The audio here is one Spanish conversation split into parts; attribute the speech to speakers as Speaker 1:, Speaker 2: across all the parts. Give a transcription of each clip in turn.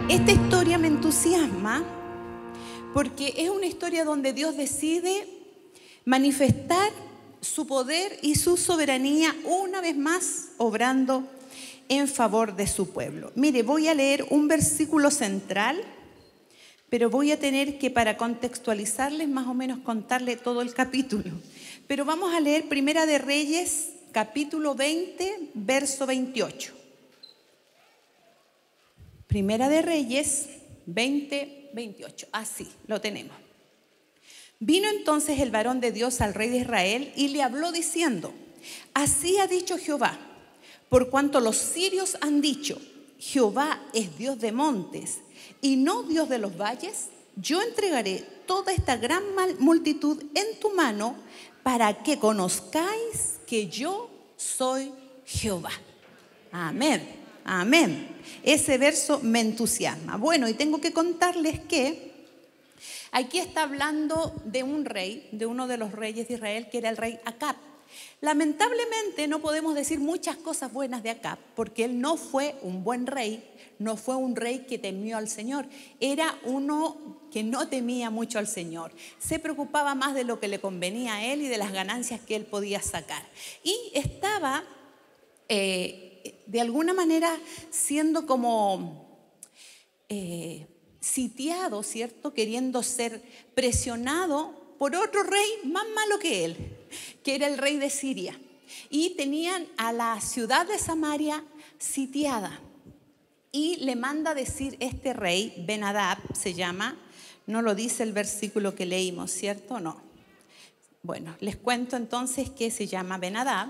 Speaker 1: Esta historia me entusiasma porque es una historia donde Dios decide manifestar su poder y su soberanía una vez más obrando en favor de su pueblo. Mire, voy a leer un versículo central, pero voy a tener que, para contextualizarles, más o menos contarle todo el capítulo. Pero vamos a leer Primera de Reyes, capítulo 20, verso 28. Primera de Reyes 20, 28. Así lo tenemos. Vino entonces el varón de Dios al rey de Israel y le habló diciendo: así ha dicho Jehová, por cuanto los sirios han dicho: Jehová es Dios de montes y no Dios de los valles, yo entregaré toda esta gran multitud en tu mano para que conozcáis que yo soy Jehová. Amén. Amén. Ese verso me entusiasma. Bueno, y tengo que contarles que aquí está hablando de un rey, de uno de los reyes de Israel, que era el rey Acab. Lamentablemente no podemos decir muchas cosas buenas de Acab, porque él no fue un buen rey, no fue un rey que temió al Señor. Era uno que no temía mucho al Señor. Se preocupaba más de lo que le convenía a él y de las ganancias que él podía sacar. Y estaba de alguna manera siendo como sitiado, ¿cierto? Queriendo ser presionado por otro rey más malo que él, que era el rey de Siria. Y tenían a la ciudad de Samaria sitiada. Y le manda decir este rey, Ben-Hadad se llama, no lo dice el versículo que leímos, ¿cierto? No. Bueno, les cuento entonces que se llama Ben-Hadad.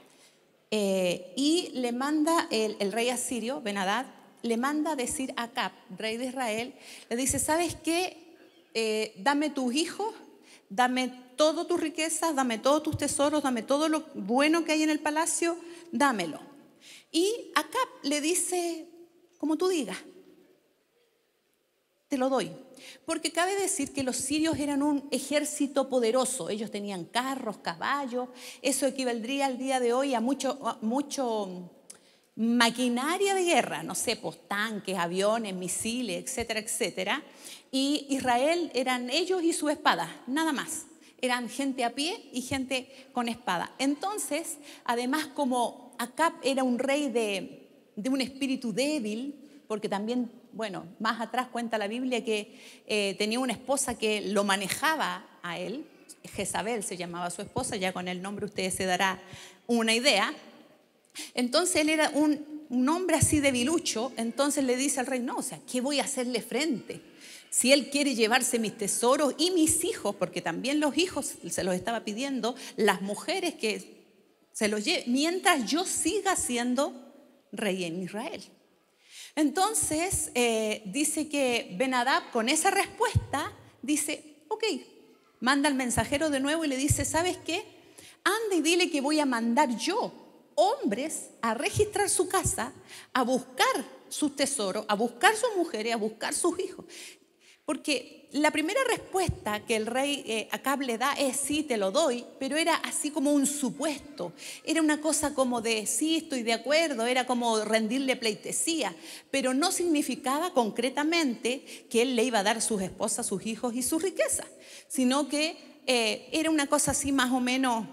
Speaker 1: Y le manda el rey asirio, Ben-Hadad, le manda a decir a Acab, rey de Israel, le dice: ¿sabes qué? Dame tus hijos, dame todas tus riquezas, dame todos tus tesoros, dame todo lo bueno que hay en el palacio, dámelo. Y Acab le dice: como tú digas, te lo doy. Porque cabe decir que los sirios eran un ejército poderoso. Ellos tenían carros, caballos. Eso equivaldría al día de hoy a mucho maquinaria de guerra. No sé, pues tanques, aviones, misiles, etcétera, etcétera. Y Israel eran ellos y su espada, nada más. Eran gente a pie y gente con espada. Entonces, además, como Acab era un rey de un espíritu débil, porque también, bueno, más atrás cuenta la Biblia que tenía una esposa que lo manejaba a él. Jezabel se llamaba su esposa, ya con el nombre ustedes se dará una idea. Entonces él era un hombre así debilucho. Entonces le dice al rey: no, o sea, ¿qué voy a hacerle frente? Si él quiere llevarse mis tesoros y mis hijos, porque también los hijos se los estaba pidiendo, las mujeres que se los lleven, mientras yo siga siendo rey en Israel. Entonces dice que Ben-Hadad, con esa respuesta, dice: ok, manda al mensajero de nuevo y le dice: ¿sabes qué? Anda y dile que voy a mandar yo hombres a registrar su casa, a buscar sus tesoros, a buscar sus mujeres, a buscar sus hijos. Porque la primera respuesta que el rey Acab le da es: sí, te lo doy, pero era así como un supuesto. Era una cosa como de: sí, estoy de acuerdo, era como rendirle pleitesía, pero no significaba concretamente que él le iba a dar sus esposas, sus hijos y sus riquezas, sino que era una cosa así más o menos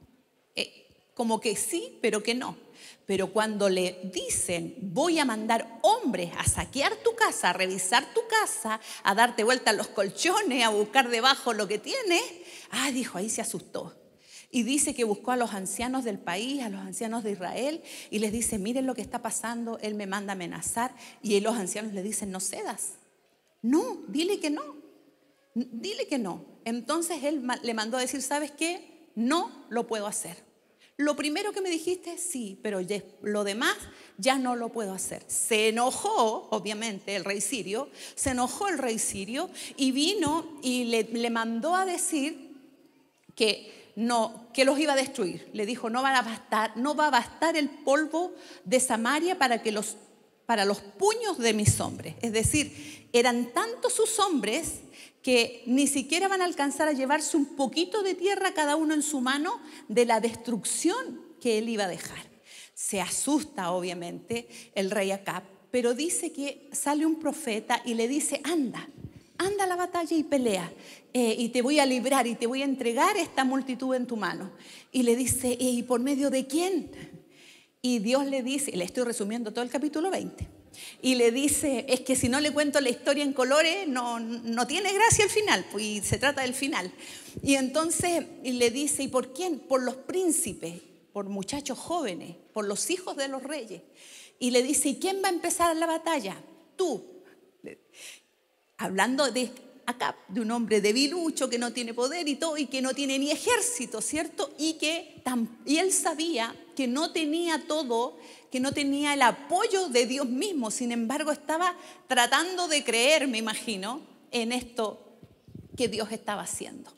Speaker 1: como que sí, pero que no. Pero cuando le dicen: voy a mandar hombres a saquear tu casa, a revisar tu casa, a darte vuelta los colchones, a buscar debajo lo que tienes, dijo, ahí se asustó. Y dice que buscó a los ancianos del país, a los ancianos de Israel, y les dice: miren lo que está pasando, él me manda a amenazar. Y los ancianos le dicen: no cedas, no, dile que no, dile que no. Entonces él le mandó a decir: ¿sabes qué? No lo puedo hacer. Lo primero que me dijiste, sí, pero lo demás ya no lo puedo hacer. Se enojó, obviamente, el rey sirio, se enojó el rey sirio y vino y le mandó a decir que los iba a destruir. Le dijo: no va a bastar el polvo de Samaria para los puños de mis hombres. Es decir, eran tantos sus hombres que ni siquiera van a alcanzar a llevarse un poquito de tierra cada uno en su mano de la destrucción que él iba a dejar. Se asusta, obviamente, el rey Acab pero dice que sale un profeta y le dice, anda a la batalla y pelea, y te voy a librar y te voy a entregar esta multitud en tu mano. Y le dice, ¿y por medio de quién? Y Dios le dice, le estoy resumiendo todo el capítulo 20, y le dice, es que si no le cuento la historia en colores, no tiene gracia el final, pues, y se trata del final. Y entonces le dice, ¿y por quién? Por los príncipes, por muchachos jóvenes, por los hijos de los reyes. Y le dice, ¿y quién va a empezar la batalla? Tú. Hablando de Acab, de un hombre debilucho que no tiene poder y todo, y que no tiene ni ejército, ¿cierto? Y él sabía que no tenía todo, que no tenía el apoyo de Dios mismo. Sin embargo, estaba tratando de creer, me imagino, en esto que Dios estaba haciendo.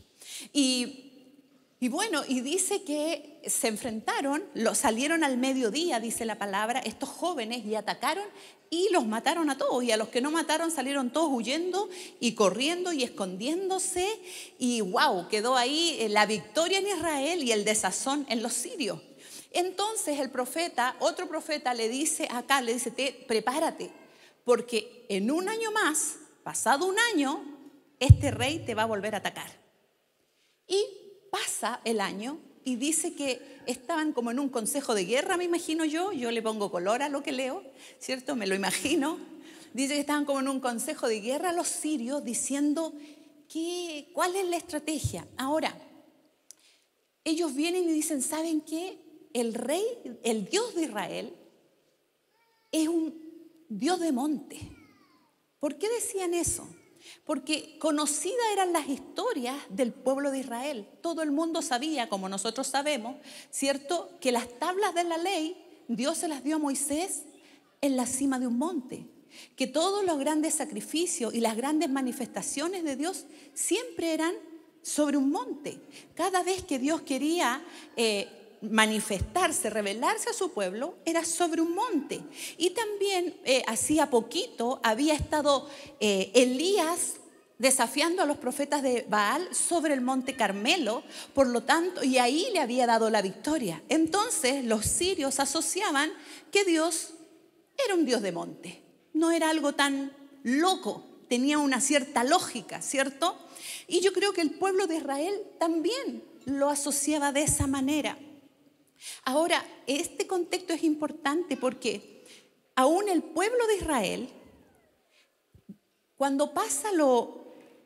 Speaker 1: Y bueno, y dice que se enfrentaron, salieron al mediodía, dice la palabra, estos jóvenes, y atacaron y los mataron a todos. Y a los que no mataron salieron todos huyendo y corriendo y escondiéndose. Y wow, quedó ahí la victoria en Israel y el desazón en los sirios. Entonces el profeta, otro profeta le dice acá, le dice, prepárate, porque en un año más, pasado un año, este rey te va a volver a atacar. Y pasa el año y dice que estaban como en un consejo de guerra, me imagino yo le pongo color a lo que leo, ¿cierto? Me lo imagino. Dice que estaban como en un consejo de guerra los sirios diciendo cuál es la estrategia. Ahora, ellos vienen y dicen, ¿saben qué? El rey, el Dios de Israel, es un Dios de monte. ¿Por qué decían eso? Porque conocidas eran las historias del pueblo de Israel. Todo el mundo sabía, como nosotros sabemos, ¿cierto?, que las tablas de la ley Dios se las dio a Moisés en la cima de un monte. Que todos los grandes sacrificios y las grandes manifestaciones de Dios siempre eran sobre un monte. Cada vez que Dios quería manifestarse, revelarse a su pueblo, era sobre un monte. Y también hacía poquito había estado Elías desafiando a los profetas de Baal sobre el monte Carmelo, por lo tanto, y ahí le había dado la victoria. Entonces los sirios asociaban que Dios era un Dios de monte, no era algo tan loco, tenía una cierta lógica, ¿cierto? Y yo creo que el pueblo de Israel también lo asociaba de esa manera. Ahora, este contexto es importante porque aún el pueblo de Israel, cuando pasa lo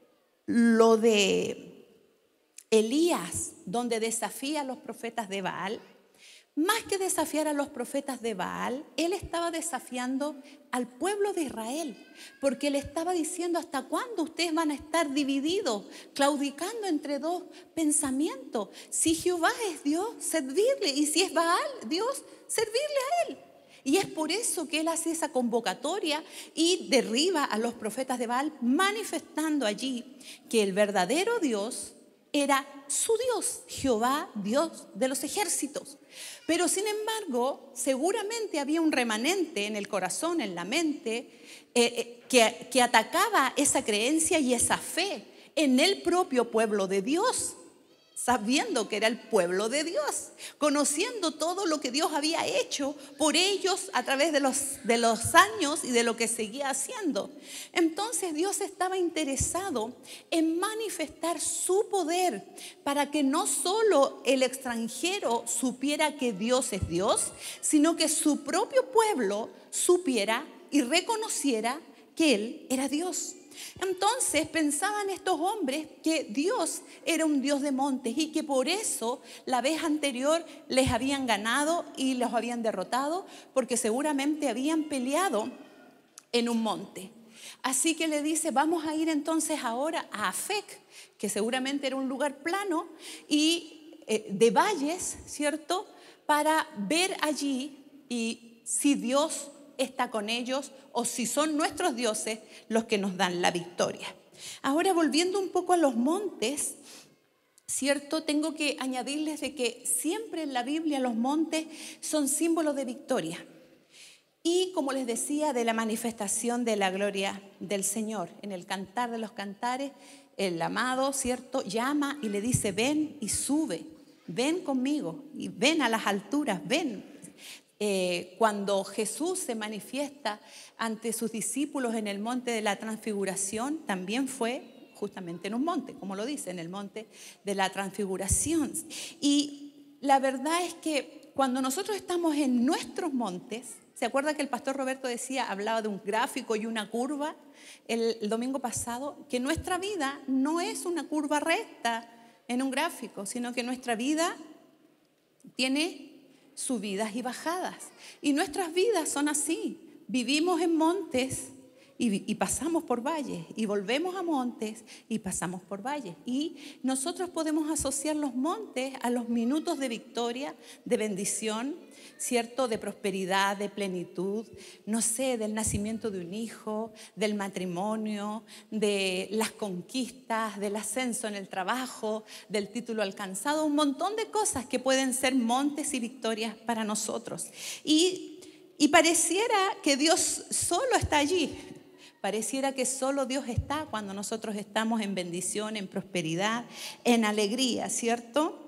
Speaker 1: de Elías, donde desafía a los profetas de Baal, más que desafiar a los profetas de Baal, él estaba desafiando al pueblo de Israel, porque él estaba diciendo, ¿hasta cuándo ustedes van a estar divididos, claudicando entre dos pensamientos? Si Jehová es Dios, servirle, y si es Baal, Dios, servirle a él. Y es por eso que él hace esa convocatoria y derriba a los profetas de Baal, manifestando allí que el verdadero Dios era su Dios, Jehová, Dios de los ejércitos. Pero sin embargo, seguramente había un remanente en el corazón, en la mente, que atacaba esa creencia y esa fe en el propio pueblo de Dios, sabiendo que era el pueblo de Dios, conociendo todo lo que Dios había hecho por ellos a través de los años y de lo que seguía haciendo. Entonces Dios estaba interesado en manifestar su poder para que no solo el extranjero supiera que Dios es Dios, sino que su propio pueblo supiera y reconociera que Él era Dios. Entonces pensaban estos hombres que Dios era un Dios de montes y que por eso la vez anterior les habían ganado y los habían derrotado, porque seguramente habían peleado en un monte. Así que le dice, vamos a ir entonces ahora a Afec, que seguramente era un lugar plano y de valles, ¿cierto?, para ver allí y si Dios está con ellos o si son nuestros dioses los que nos dan la victoria. Ahora, volviendo un poco a los montes, ¿cierto? Tengo que añadirles de que siempre en la Biblia los montes son símbolos de victoria. Y como les decía, de la manifestación de la gloria del Señor. En el Cantar de los Cantares, el amado, ¿cierto?, llama y le dice, ven y sube, ven conmigo y ven a las alturas, ven. Cuando Jesús se manifiesta ante sus discípulos en el monte de la transfiguración, también fue justamente en un monte, como lo dice, en el monte de la transfiguración. Y la verdad es que cuando nosotros estamos en nuestros montes, ¿se acuerda que el pastor Roberto hablaba de un gráfico y una curva el domingo pasado? Que nuestra vida no es una curva recta en un gráfico, sino que nuestra vida tiene subidas y bajadas. Y nuestras vidas son así. Vivimos en montes y pasamos por valles, y volvemos a montes y pasamos por valles. Y nosotros podemos asociar los montes a los minutos de victoria, de bendición, ¿cierto? De prosperidad, de plenitud, no sé, del nacimiento de un hijo, del matrimonio, de las conquistas, del ascenso en el trabajo, del título alcanzado, un montón de cosas que pueden ser montes y victorias para nosotros. Y pareciera que Dios solo está allí. Pareciera que solo Dios está cuando nosotros estamos en bendición, en prosperidad, en alegría, ¿cierto?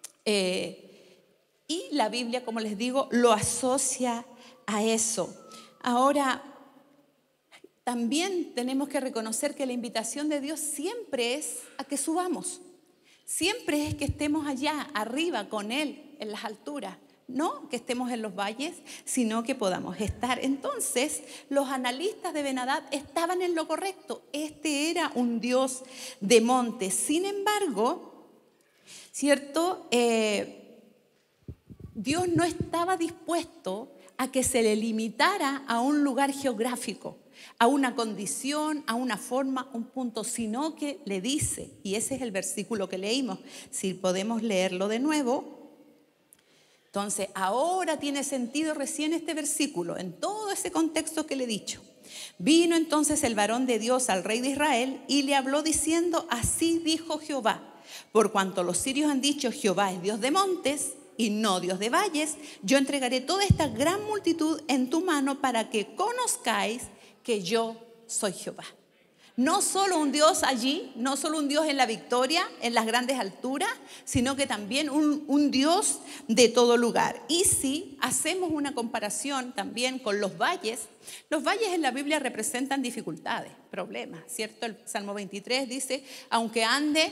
Speaker 1: Y la Biblia, como les digo, lo asocia a eso. Ahora, también tenemos que reconocer que la invitación de Dios siempre es a que subamos. Siempre es que estemos allá, arriba, con Él, en las alturas. No que estemos en los valles, sino que podamos estar. Entonces, los analistas de Ben-Hadad estaban en lo correcto. Este era un Dios de montes. Sin embargo, ¿cierto? Dios no estaba dispuesto a que se le limitara a un lugar geográfico, a una condición, a una forma, un punto, sino que le dice, y ese es el versículo que leímos, si podemos leerlo de nuevo. Entonces, ahora tiene sentido recién este versículo, en todo ese contexto que le he dicho. Vino entonces el varón de Dios al rey de Israel y le habló diciendo, así dijo Jehová, por cuanto los sirios han dicho, Jehová es Dios de montes y no Dios de valles, yo entregaré toda esta gran multitud en tu mano para que conozcáis que yo soy Jehová. No solo un Dios allí, no solo un Dios en la victoria, en las grandes alturas, sino que también un Dios de todo lugar. Y si hacemos una comparación también con los valles en la Biblia representan dificultades, problemas, ¿cierto? El Salmo 23 dice, aunque ande,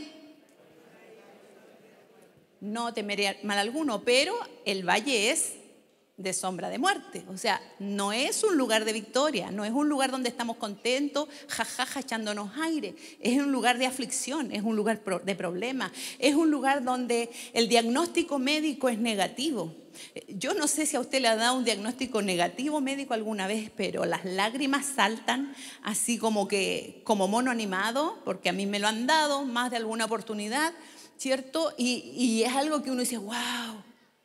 Speaker 1: no temeré mal alguno, pero el valle es de sombra de muerte, o sea, no es un lugar de victoria, no es un lugar donde estamos contentos, jajaja, echándonos aire, es un lugar de aflicción, es un lugar de problemas, es un lugar donde el diagnóstico médico es negativo. Yo no sé si a usted le ha dado un diagnóstico negativo médico alguna vez, pero las lágrimas saltan así como mono animado, porque a mí me lo han dado más de alguna oportunidad, ¿cierto? Y es algo que uno dice, wow,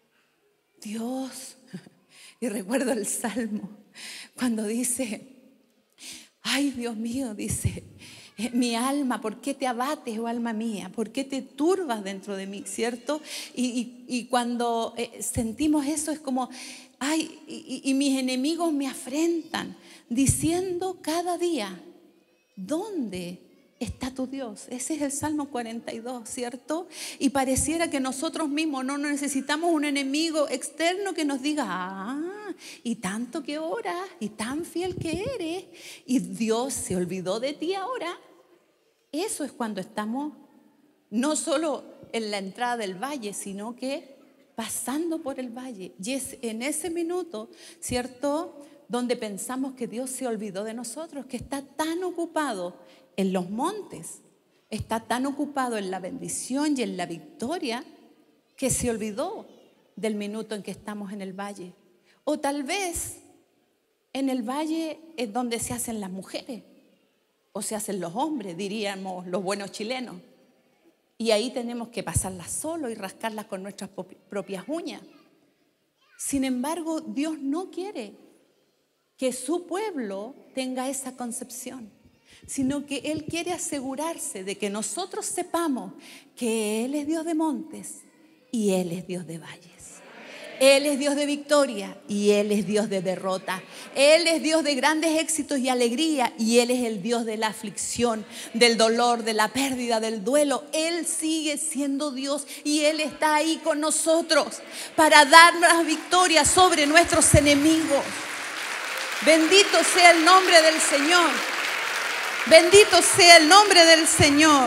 Speaker 1: Dios. Y recuerdo el Salmo cuando dice, ay Dios mío, dice, mi alma, ¿por qué te abates, oh alma mía? ¿Por qué te turbas dentro de mí? ¿Cierto? Y cuando sentimos eso es como, ay, y mis enemigos me afrentan, diciendo cada día, ¿dónde está tu Dios? Ese es el Salmo 42, ¿cierto? Y pareciera que nosotros mismos no necesitamos un enemigo externo que nos diga, y tanto que oras, y tan fiel que eres, y Dios se olvidó de ti ahora. Eso es cuando estamos no solo en la entrada del valle, sino que pasando por el valle. Y es en ese minuto, ¿cierto?, donde pensamos que Dios se olvidó de nosotros, que está tan ocupado en los montes, está tan ocupado en la bendición y en la victoria, que se olvidó del minuto en que estamos en el valle. O tal vez en el valle es donde se hacen las mujeres, o se hacen los hombres, diríamos los buenos chilenos. Y ahí tenemos que pasarlas solo y rascarlas con nuestras propias uñas. Sin embargo, Dios no quiere que su pueblo tenga esa concepción, sino que Él quiere asegurarse de que nosotros sepamos que Él es Dios de montes y Él es Dios de valles. Él es Dios de victoria y Él es Dios de derrota. Él es Dios de grandes éxitos y alegría y Él es el Dios de la aflicción, del dolor, de la pérdida, del duelo. Él sigue siendo Dios y Él está ahí con nosotros para darnos victoria sobre nuestros enemigos. Bendito sea el nombre del Señor. Bendito sea el nombre del Señor.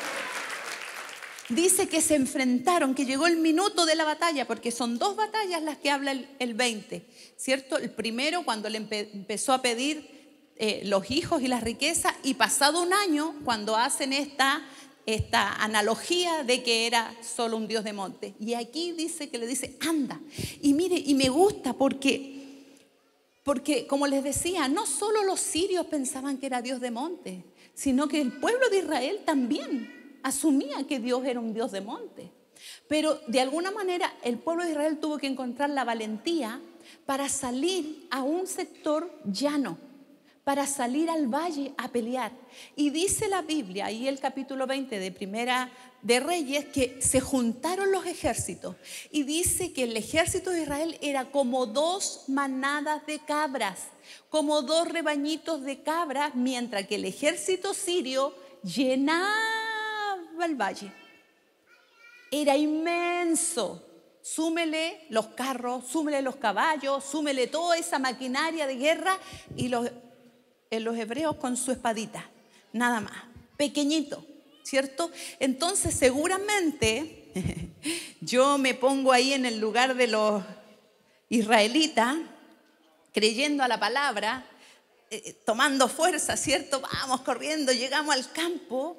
Speaker 1: Dice que se enfrentaron, que llegó el minuto de la batalla, porque son dos batallas las que habla el 20, ¿cierto? El primero, cuando le empezó a pedir los hijos y las riquezas, y pasado un año, cuando hacen esta analogía de que era solo un Dios de monte. Y aquí dice que le dice, anda. Y mire, y me gusta porque como les decía, no solo los sirios pensaban que era Dios de monte, sino que el pueblo de Israel también asumía que Dios era un Dios de monte. Pero de alguna manera el pueblo de Israel tuvo que encontrar la valentía para salir a un sector llano, para salir al valle a pelear. Y dice la Biblia, ahí el capítulo 20 de Primera de Reyes, que se juntaron los ejércitos. Y dice que el ejército de Israel era como 2 manadas de cabras, como 2 rebañitos de cabras, mientras que el ejército sirio llenaba el valle. Era inmenso. Súmele los carros, súmele los caballos, súmele toda esa maquinaria de guerra y los hebreos con su espadita, nada más, pequeñito, ¿cierto? Entonces seguramente yo me pongo ahí en el lugar de los israelitas, creyendo a la palabra, tomando fuerza, ¿cierto? Vamos corriendo, llegamos al campo.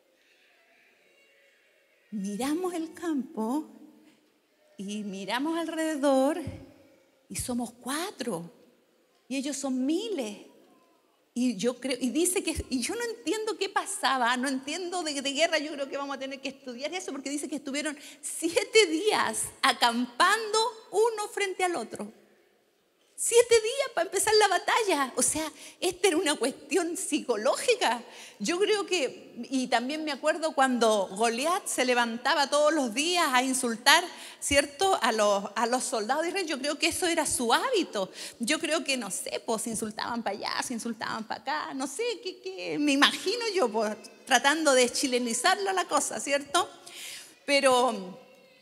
Speaker 1: Miramos el campo y miramos alrededor y somos 4 y ellos son miles. Y yo creo, y dice que, y yo no entiendo qué pasaba, no entiendo de guerra. Yo creo que vamos a tener que estudiar eso, porque dice que estuvieron 7 días acampando uno frente al otro. 7 días para empezar la batalla. O sea, esta era una cuestión psicológica. Yo creo que, y también me acuerdo cuando Goliat se levantaba todos los días a insultar, ¿cierto?, a los soldados de Israel. Yo creo que eso era su hábito. Yo creo que, no sé, pues se insultaban para allá, se insultaban para acá, no sé, qué me imagino yo, pues, tratando de chilenizarla la cosa, ¿cierto? Pero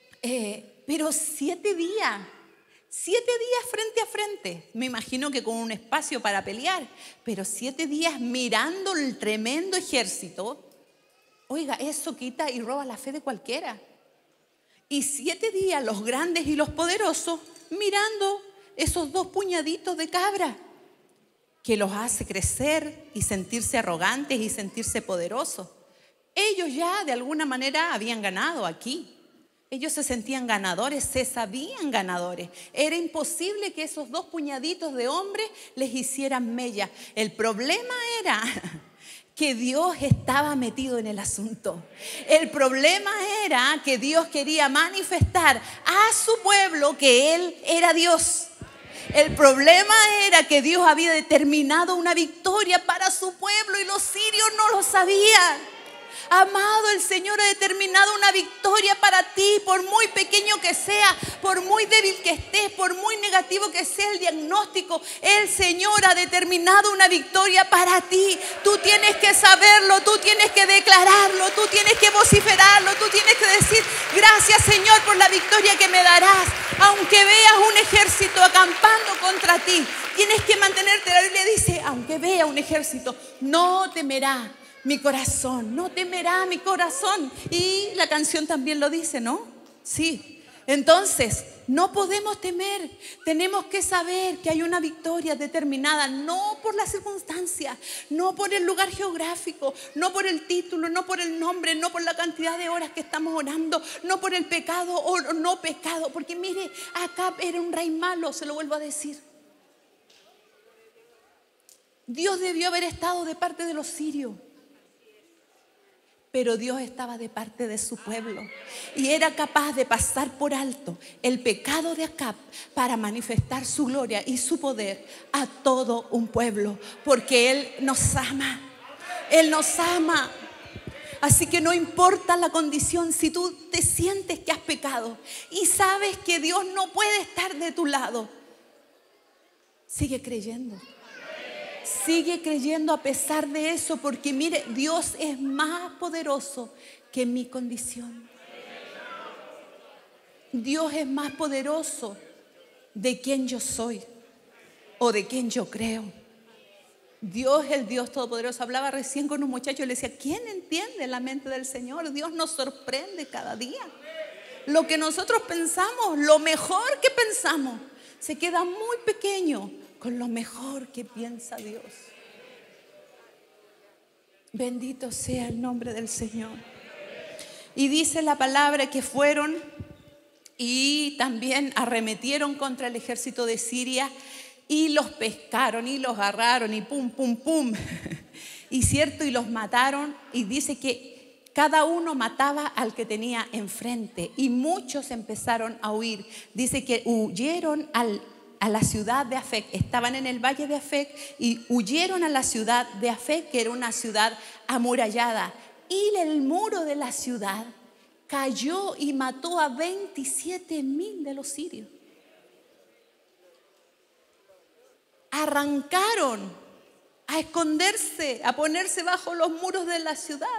Speaker 1: 7 días. 7 días frente a frente, me imagino que con un espacio para pelear, pero 7 días mirando el tremendo ejército. Oiga, eso quita y roba la fe de cualquiera. Y 7 días los grandes y los poderosos mirando esos 2 puñaditos de cabra, que los hace crecer y sentirse arrogantes y sentirse poderosos. Ellos ya de alguna manera habían ganado aquí. Ellos se sentían ganadores, se sabían ganadores. Era imposible que esos 2 puñaditos de hombres les hicieran mella. El problema era que Dios estaba metido en el asunto. El problema era que Dios quería manifestar a su pueblo que Él era Dios. El problema era que Dios había determinado una victoria para su pueblo y los sirios no lo sabían. Amado, el Señor ha determinado una victoria para ti, por muy pequeño que sea, por muy débil que estés, por muy negativo que sea el diagnóstico. El Señor ha determinado una victoria para ti. Tú tienes que saberlo, tú tienes que declararlo, tú tienes que vociferarlo, tú tienes que decir: gracias, Señor, por la victoria que me darás. Aunque veas un ejército acampando contra ti, tienes que mantenerte. La Biblia dice: aunque vea un ejército, no temerá mi corazón, no temerá mi corazón. Y la canción también lo dice, ¿no? Sí. Entonces, no podemos temer. Tenemos que saber que hay una victoria determinada, no por las circunstancias, no por el lugar geográfico, no por el título, no por el nombre, no por la cantidad de horas que estamos orando, no por el pecado o no pecado. Porque mire, Acab era un rey malo, se lo vuelvo a decir. Dios debió haber estado de parte de los sirios, pero Dios estaba de parte de su pueblo y era capaz de pasar por alto el pecado de Acab para manifestar su gloria y su poder a todo un pueblo, porque Él nos ama. Él nos ama. Así que no importa la condición, si tú te sientes que has pecado y sabes que Dios no puede estar de tu lado, sigue creyendo. Sigue creyendo a pesar de eso, porque mire, Dios es más poderoso que mi condición. Dios es más poderoso de quien yo soy o de quien yo creo. Dios es el Dios todopoderoso. Hablaba recién con un muchacho y le decía, ¿quién entiende la mente del Señor? Dios nos sorprende cada día. Lo que nosotros pensamos, lo mejor que pensamos, se queda muy pequeño con lo mejor que piensa Dios. Bendito sea el nombre del Señor. Y dice la palabra que fueron y también arremetieron contra el ejército de Siria y los pescaron y los agarraron y pum, pum, pum. Y cierto, y los mataron. Y dice que cada uno mataba al que tenía enfrente y muchos empezaron a huir. Dice que huyeron a la ciudad de Afec, estaban en el valle de Afec y huyeron a la ciudad de Afec, que era una ciudad amurallada, y el muro de la ciudad cayó y mató a 27,000 de los sirios. Arrancaron a esconderse, a ponerse bajo los muros de la ciudad,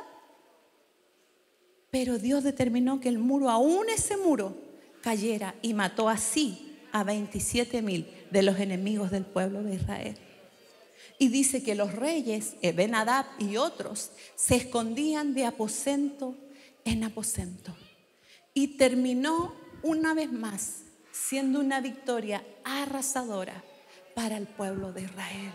Speaker 1: pero Dios determinó que el muro, aún ese muro, cayera y mató así a 27,000 de los enemigos del pueblo de Israel. Y dice que los reyes, Ben-Hadad y otros, se escondían de aposento en aposento. Y terminó una vez más siendo una victoria arrasadora para el pueblo de Israel.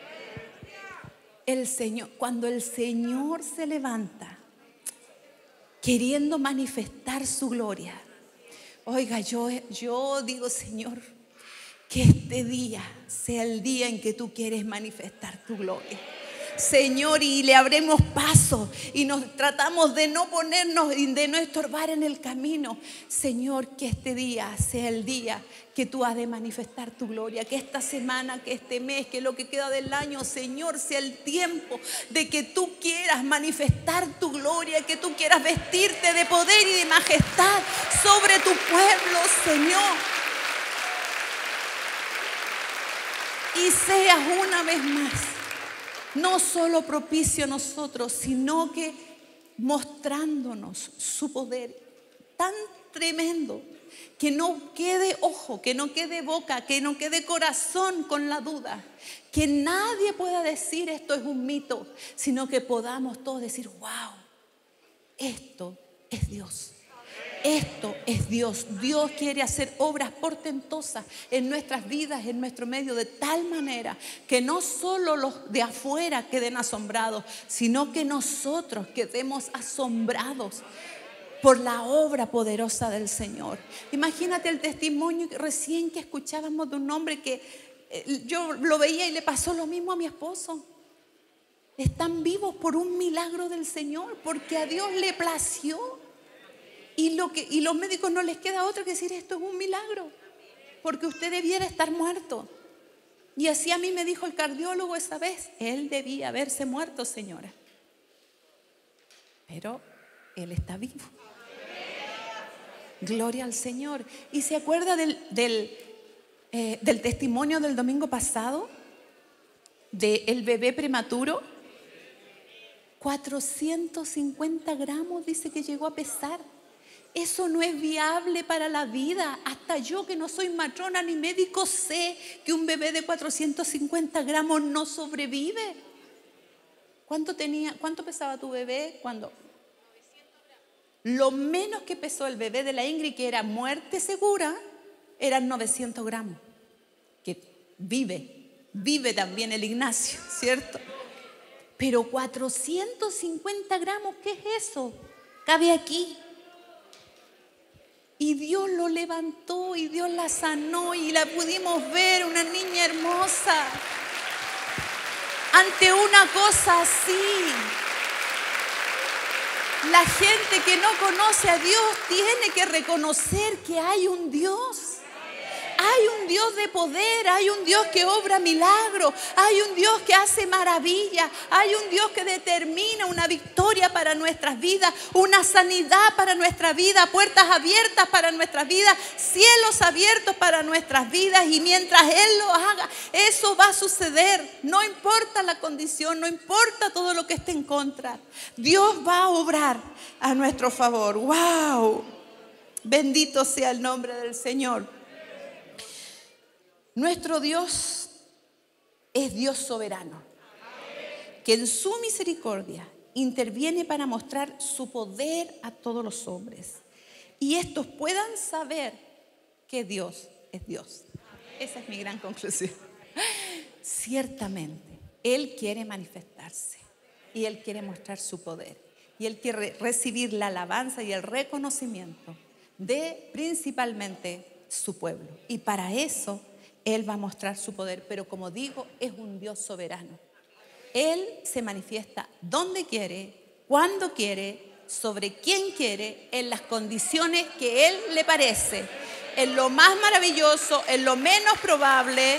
Speaker 1: El Señor, cuando el Señor se levanta queriendo manifestar su gloria, oiga, yo digo, Señor, que este día sea el día en que tú quieres manifestar tu gloria. Señor, y le abrimos paso y nos tratamos de no ponernos y de no estorbar en el camino. Señor, que este día sea el día que tú has de manifestar tu gloria, que esta semana, que este mes, que lo que queda del año, Señor, sea el tiempo de que tú quieras manifestar tu gloria, que tú quieras vestirte de poder y de majestad sobre tu pueblo, Señor. Y seas una vez más no solo propicio a nosotros, sino que mostrándonos su poder tan tremendo, que no quede ojo, que no quede boca, que no quede corazón con la duda, que nadie pueda decir esto es un mito, sino que podamos todos decir, wow, esto es Dios. Esto es Dios. Dios quiere hacer obras portentosas en nuestras vidas, en nuestro medio, de tal manera que no solo los de afuera queden asombrados, sino que nosotros quedemos asombrados por la obra poderosa del Señor. Imagínate el testimonio recién que escuchábamos de un hombre que yo lo veía y le pasó lo mismo a mi esposo. Están vivos por un milagro del Señor, porque a Dios le plació. Y los médicos no les queda otra que decir, esto es un milagro, porque usted debiera estar muerto. Y así a mí me dijo el cardiólogo esa vez, él debía haberse muerto, señora, pero él está vivo. Gloria al Señor. ¿Y se acuerda del testimonio del domingo pasado? Del bebé prematuro. 450 gramos dice que llegó a pesar. Eso no es viable para la vida. Hasta yo, que no soy matrona ni médico, sé que un bebé de 450 gramos no sobrevive. ¿Cuánto pesaba tu bebé cuando? 900 gramos. Lo menos que pesó el bebé de la Ingrid, que era muerte segura, eran 900 gramos. Que vive también el Ignacio, ¿cierto? Pero 450 gramos, ¿qué es eso? Cabe aquí. Y Dios lo levantó y Dios la sanó y la pudimos ver, una niña hermosa. Ante una cosa así, la gente que no conoce a Dios tiene que reconocer que hay un Dios. hay un Dios de poder, hay un Dios que obra milagros, hay un Dios que hace maravillas, hay un Dios que determina una victoria para nuestras vidas, una sanidad para nuestra vida, puertas abiertas para nuestras vidas, cielos abiertos para nuestras vidas. Y mientras Él lo haga, eso va a suceder. No importa la condición, no importa todo lo que esté en contra. Dios va a obrar a nuestro favor. ¡Wow! Bendito sea el nombre del Señor. Nuestro Dios es Dios soberano, que en su misericordia interviene para mostrar su poder a todos los hombres, y estos puedan saber que Dios es Dios. Esa es mi gran conclusión. Ciertamente, Él quiere manifestarse y Él quiere mostrar su poder, y Él quiere recibir la alabanza y el reconocimiento de principalmente su pueblo. Y para eso Él va a mostrar su poder. Pero como digo, es un Dios soberano. Él se manifiesta donde quiere, cuando quiere, sobre quién quiere, en las condiciones que Él le parece, en lo más maravilloso, en lo menos probable.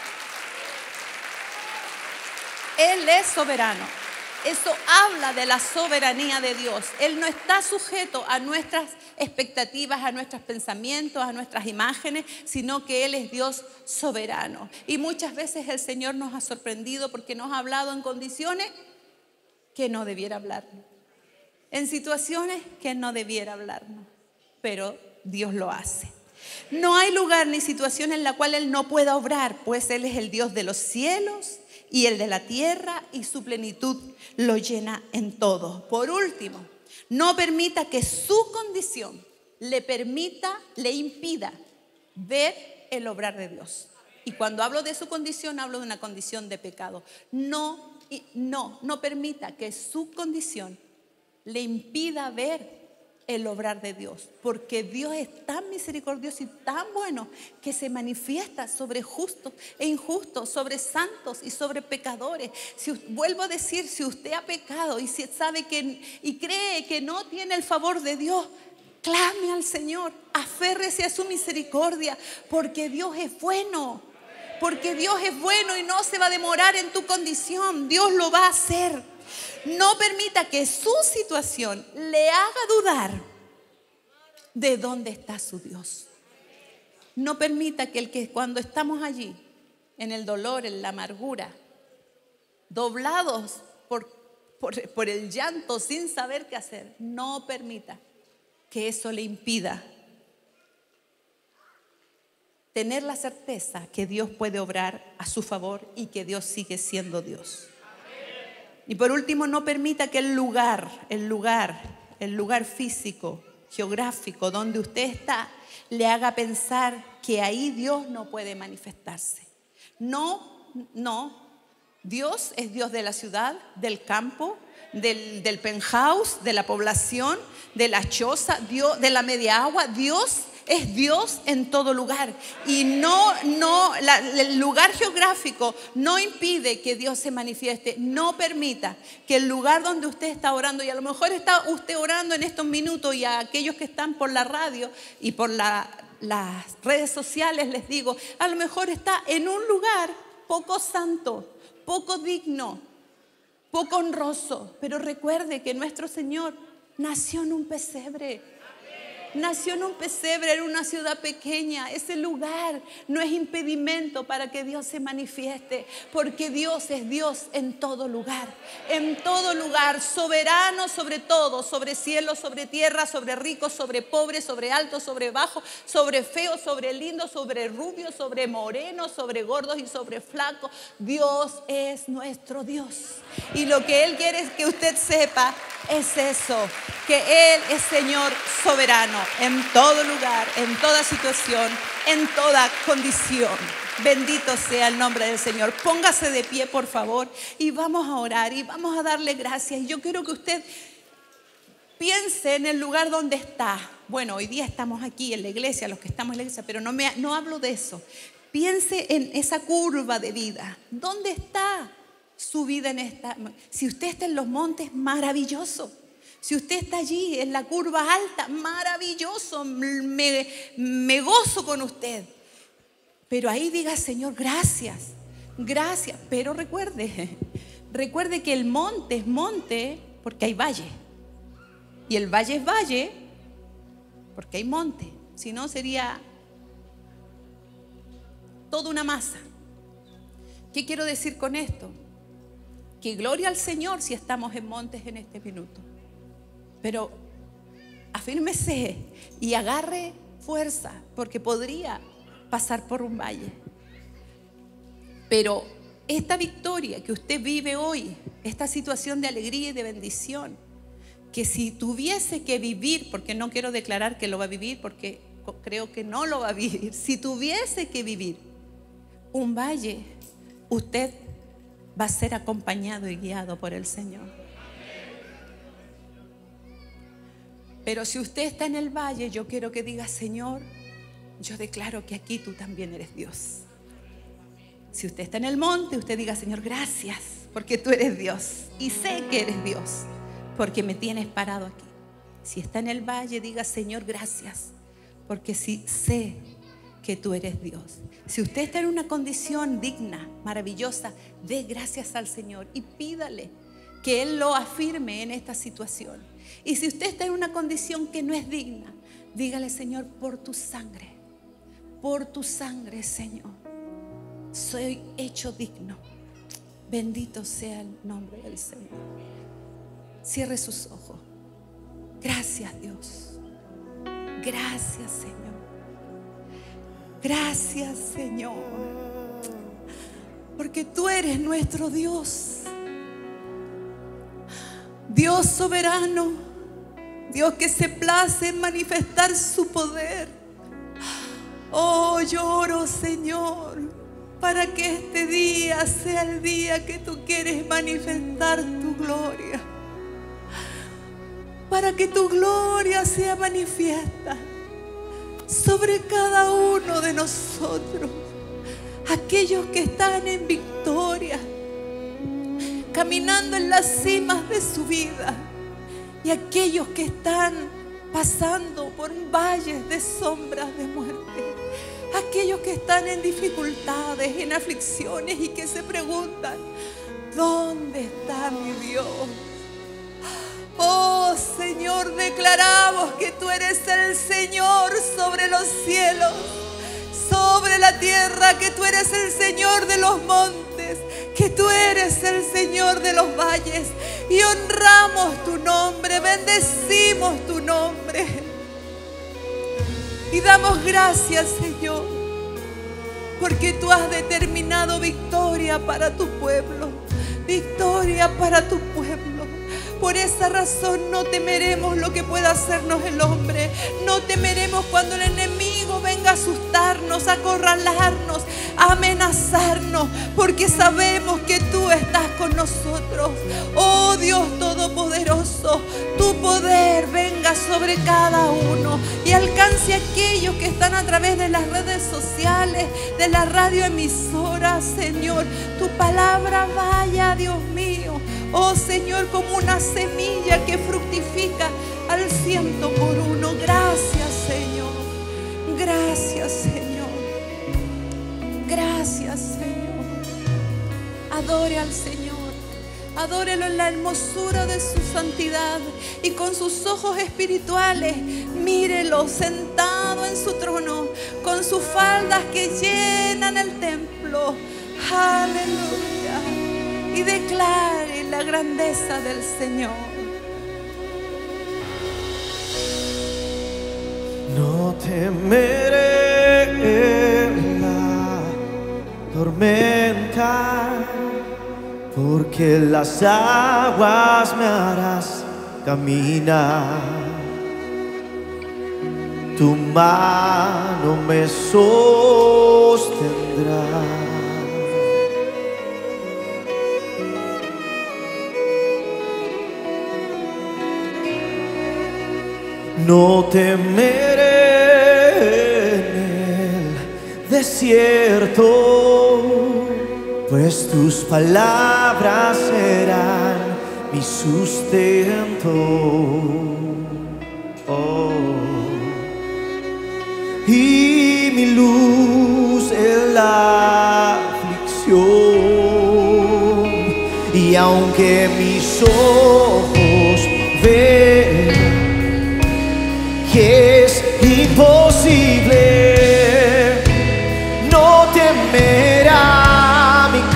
Speaker 1: Él es soberano. Eso habla de la soberanía de Dios. Él no está sujeto a nuestras expectativas, a nuestros pensamientos, a nuestras imágenes, sino que Él es Dios soberano. Y muchas veces el Señor nos ha sorprendido porque nos ha hablado en condiciones que no debiera hablarnos, en situaciones que no debiera hablarnos, pero Dios lo hace. No hay lugar ni situación en la cual Él no pueda obrar, pues Él es el Dios de los cielos y el de la tierra, y su plenitud lo llena en todo. Por último, no permita que su condición le impida ver el obrar de Dios. Y cuando hablo de su condición, hablo de una condición de pecado. No permita que su condición le impida ver el obrar de Dios, porque Dios es tan misericordioso y tan bueno que se manifiesta sobre justos e injustos, sobre santos y sobre pecadores. Vuelvo a decir, si usted ha pecado y si sabe y cree que no tiene el favor de Dios, clame al Señor, aférrese a su misericordia, porque Dios es bueno. Porque Dios es bueno y no se va a demorar en tu condición. Dios lo va a hacer. No permita que su situación le haga dudar de dónde está su Dios. No permita que cuando estamos allí, en el dolor, en la amargura, doblados por el llanto sin saber qué hacer, no permita que eso le impida tener la certeza que Dios puede obrar a su favor y que Dios sigue siendo Dios. Y por último, no permita que el lugar físico, geográfico, donde usted está, le haga pensar que ahí Dios no puede manifestarse. No. Dios es Dios de la ciudad, del campo, del penthouse, de la población, de la choza, Dios, de la media agua. Dios es Dios en todo lugar. Y el lugar geográfico no impide que Dios se manifieste. No permita que el lugar donde usted está orando, y a lo mejor está usted orando en estos minutos, y a aquellos que están por la radio y por las redes sociales les digo, a lo mejor está en un lugar poco santo, poco digno, poco honroso. Pero recuerde que nuestro Señor nació en un pesebre. Nació en un pesebre, en una ciudad pequeña. Ese lugar no es impedimento para que Dios se manifieste, porque Dios es Dios en todo lugar, soberano sobre todo, sobre cielo, sobre tierra, sobre rico, sobre pobre, sobre alto, sobre bajo, sobre feo, sobre lindo, sobre rubio, sobre moreno, sobre gordos y sobre flacos. Dios es nuestro Dios. Y lo que Él quiere es que usted sepa es eso, que Él es Señor soberano en todo lugar, en toda situación, en toda condición. Bendito sea el nombre del Señor. Póngase de pie, por favor, y vamos a orar y vamos a darle gracias. Y yo quiero que usted piense en el lugar donde está. Bueno, hoy día estamos aquí en la iglesia, los que estamos en la iglesia, pero no hablo de eso. Piense en esa curva de vida. ¿Dónde está su vida en esta? Si usted está en los montes, maravilloso. Si usted está allí en la curva alta, maravilloso. Me gozo con usted. Pero ahí diga, Señor, gracias, gracias. Pero recuerde que el monte es monte porque hay valle. Y el valle es valle porque hay monte. Si no, sería toda una masa. ¿Qué quiero decir con esto? Que gloria al Señor si estamos en montes en este minuto. Pero afírmese y agarre fuerza, porque podría pasar por un valle. Pero esta victoria que usted vive hoy, esta situación de alegría y de bendición, que si tuviese que vivir, porque no quiero declarar que lo va a vivir, porque creo que no lo va a vivir, si tuviese que vivir un valle, usted va a ser acompañado y guiado por el Señor. Pero si usted está en el valle, yo quiero que diga, Señor, yo declaro que aquí tú también eres Dios. Si usted está en el monte, usted diga, Señor, gracias, porque tú eres Dios. Y sé que eres Dios, porque me tienes parado aquí. Si está en el valle, diga, Señor, gracias, porque sí sé que tú eres Dios. Si usted está en una condición digna, maravillosa, dé gracias al Señor y pídale que Él lo afirme en esta situación. Y si usted está en una condición que no es digna, dígale, Señor, por tu sangre, Señor, soy hecho digno. Bendito sea el nombre del Señor. Cierre sus ojos. Gracias, Dios. Gracias, Señor. Gracias, Señor, porque tú eres nuestro Dios, Dios soberano, Dios que se place en manifestar su poder. Oh, yo oro, Señor, para que este día sea el día que tú quieres manifestar tu gloria, para que tu gloria sea manifiesta sobre cada uno de nosotros, aquellos que están en victoria, caminando en las cimas de su vida, y aquellos que están pasando por valles de sombras de muerte, aquellos que están en dificultades, en aflicciones y que se preguntan, ¿dónde está mi Dios? Oh, Señor, declaramos que tú eres el Señor sobre los cielos, sobre la tierra, que tú eres el Señor de los montes, que tú eres el Señor de los valles, y honramos tu nombre, bendecimos tu nombre y damos gracias, Señor, porque tú has determinado victoria para tu pueblo, victoria para tu pueblo. Por esa razón no temeremos lo que pueda hacernos el hombre. No temeremos cuando el enemigo venga a asustarnos, a acorralarnos, a amenazarnos, porque sabemos que tú estás con nosotros. Oh Dios Todopoderoso, tu poder venga sobre cada uno y alcance a aquellos que están a través de las redes sociales, de la radioemisora, Señor. Tu palabra vaya, Dios mío, oh Señor, como una semilla que fructifica al 100%. Gracias, Señor. Gracias, Señor. Gracias, Señor. Adore al Señor. Adórelo en la hermosura de su santidad y con sus ojos espirituales mírelo sentado en su trono con sus faldas que llenan el templo. Aleluya. Y declare la grandeza del Señor.
Speaker 2: No temeré en la tormenta, porque las aguas me harás caminar. Tu mano me sostendrá. No temeré en el desierto, pues tus palabras serán mi sustento. Oh. Y mi luz en la aflicción. Y aunque mis ojos ven que es imposible, no temerá mi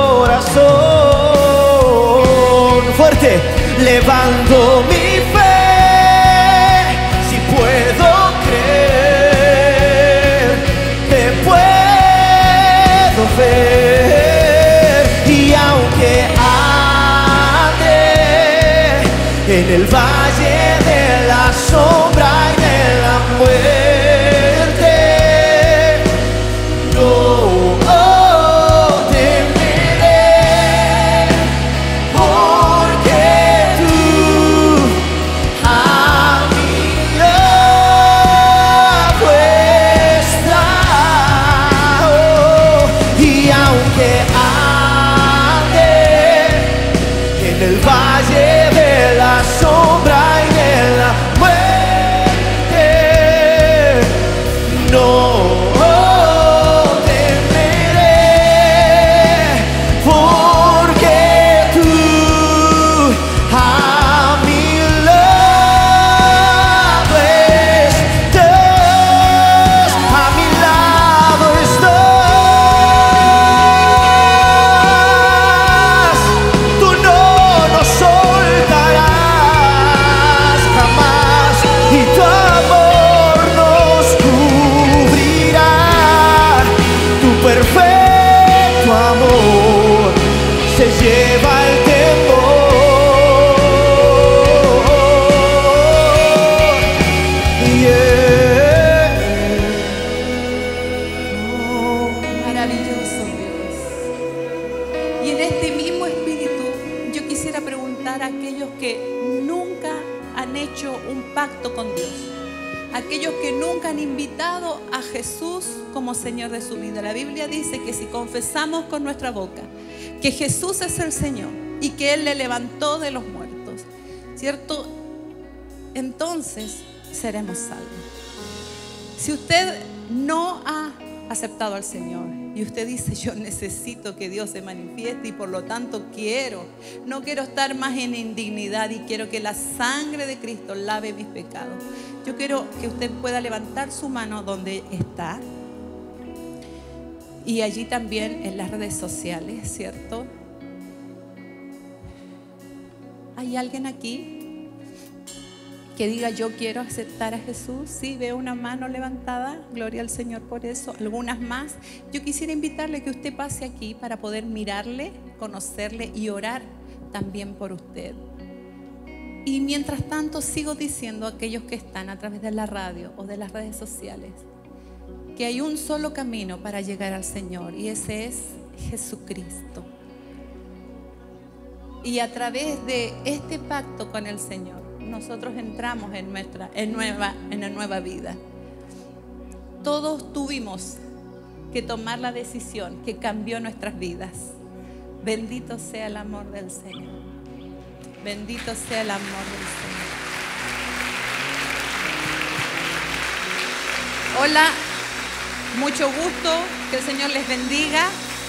Speaker 2: corazón. Fuerte, levanto mi fe, si puedo creer, te puedo ver. Y aunque ande en el valle de la sombra y de la muerte, no temeré, porque tú a mi lado estás. Y aunque ande en el valle de la sombra y de la muerte, no temeré, porque tú a mi lado estás, a mi lado estás. Tú no nos soltarás jamás, y tu amor nos cubrirá. Tu perfecto amor se lleva el temor. Yeah.
Speaker 1: Maravilloso Dios. Y en este mismo espíritu yo quisiera preguntar a aquellos que nunca han hecho un pacto con Dios, aquellos que nunca han invitado a Jesús como Señor de su vida. La Biblia dice que si confesamos con nuestra boca que Jesús es el Señor y que Él le levantó de los muertos, ¿cierto? Entonces seremos salvos. Si usted no ha aceptado al Señor y usted dice: yo necesito que Dios se manifieste y por lo tanto no quiero estar más en indignidad y quiero que la sangre de Cristo lave mis pecados, yo quiero que usted pueda levantar su mano donde está, y allí también en las redes sociales, ¿cierto? ¿Hay alguien aquí que diga: yo quiero aceptar a Jesús? Sí, veo una mano levantada, gloria al Señor por eso. Algunas más. Yo quisiera invitarle que usted pase aquí para poder mirarle, conocerle y orar también por usted. Y mientras tanto sigo diciendo a aquellos que están a través de la radio o de las redes sociales que hay un solo camino para llegar al Señor, y ese es Jesucristo. Y a través de este pacto con el Señor, nosotros entramos en una nueva vida. Todos tuvimos que tomar la decisión que cambió nuestras vidas. Bendito sea el amor del Señor. Bendito sea el amor del Señor. Hola, mucho gusto, que el Señor les bendiga.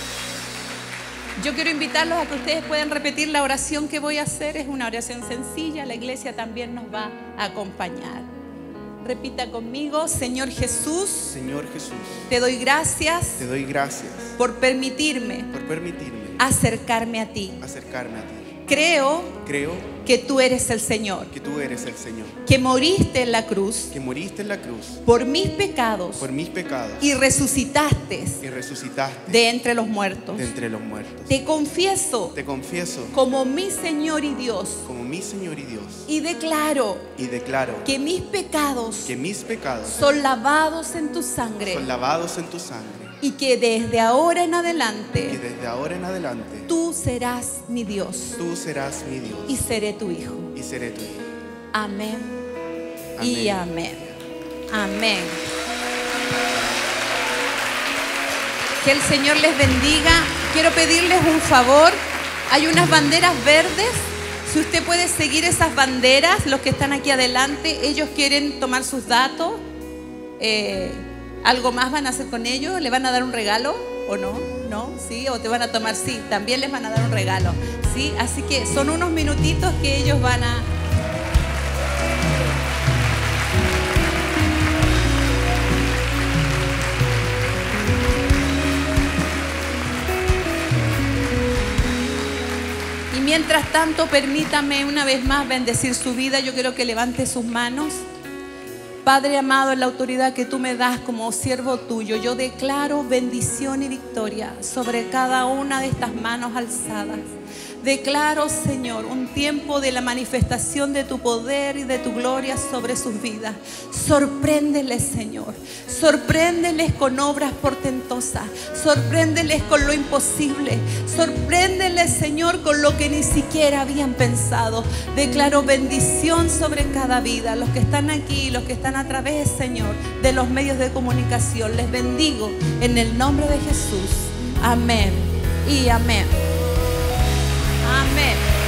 Speaker 1: Yo quiero invitarlos a que ustedes puedan repetir la oración que voy a hacer. Es una oración sencilla, la iglesia también nos va a acompañar. Repita conmigo: Señor Jesús,
Speaker 3: Señor Jesús,
Speaker 1: te doy gracias por permitirme acercarme a ti. Creo que tú eres el Señor, que moriste en la cruz por mis pecados y resucitaste de entre los muertos. Te confieso como mi Señor y Dios, y declaro que mis pecados son lavados en tu sangre, y que desde ahora en adelante tú serás mi Dios y seré tu hijo. Amén y amén. Amén. Que el Señor les bendiga. Quiero pedirles un favor. Hay unas banderas verdes. Si usted puede seguir esas banderas, los que están aquí adelante, ellos quieren tomar sus datos. ¿Algo más van a hacer con ellos? ¿Le van a dar un regalo o no? ¿No? ¿Sí? ¿O te van a tomar? Sí, también les van a dar un regalo. ¿Sí? Así que son unos minutitos que ellos van a... Y mientras tanto, permítame una vez más bendecir su vida. Yo quiero que levante sus manos. Padre amado, en la autoridad que tú me das como siervo tuyo, yo declaro bendición y victoria sobre cada una de estas manos alzadas. Declaro, Señor, un tiempo de la manifestación de tu poder y de tu gloria sobre sus vidas. Sorpréndeles, Señor. Sorpréndeles con obras portentosas. Sorpréndeles con lo imposible. Sorpréndeles, Señor, con lo que ni siquiera habían pensado. Declaro bendición sobre cada vida. Los que están aquí, los que están a través, Señor, de los medios de comunicación, les bendigo en el nombre de Jesús. Amén y amén. Amén.